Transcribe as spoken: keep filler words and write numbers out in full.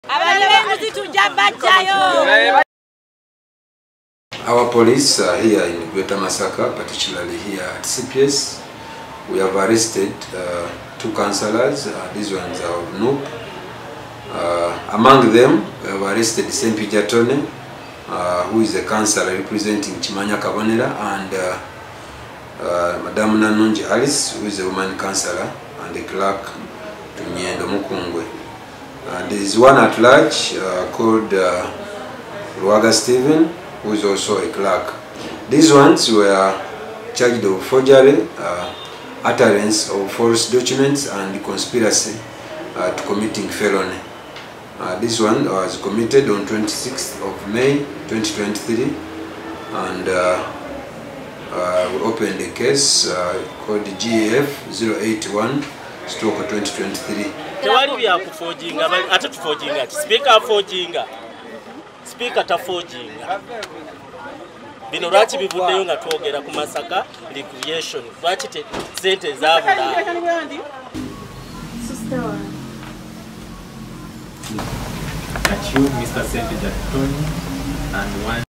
Our police are here in Greater Masaka, particularly here at C P S. We have arrested uh, two councillors. Uh, these ones are of N U P. Uh, among them, we have arrested Ssempijja Tonny, uh, who is a councillor representing Kimaanya Kabonera, and uh, uh, Madam Nanungi Alice, who is a woman councillor and a clerk to Nyendo-Mukungwe. Uh, there is one at large uh, called uh, Luwaga Steven, who is also a clerk. These ones were charged of forgery, uh, utterance of false documents, and conspiracy uh, to committing felony. Uh, this one was committed on twenty-sixth of May twenty twenty-three, and uh, uh, we opened a case uh, called G A F zero eight one stroke twenty twenty-three. Speaker ta forginga bino lwaki bivuddeyo nga twogera ku Masaka recreation lwaki sente zaabula Mister Ssempijja Tonny and one